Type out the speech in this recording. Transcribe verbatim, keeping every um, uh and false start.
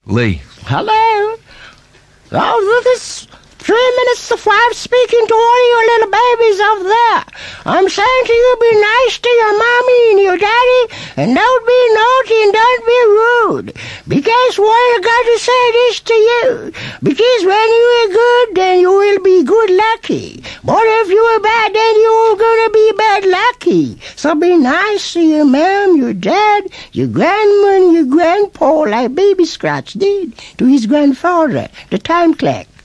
Lee. Hello? Oh, this is three minutes to five speaking to all you little babies over there. I'm saying to you, be nice to your mommy and your daddy, and don't be naughty and don't be rude. Because why I got to say this to you? Because when you are good, then you will be good lucky. But if you are bad, then you're gonna be bad lucky. So be nice to your mom, your dad, your grandma, and your grandpa, like Baby Scratch did to his grandfather, the time clock.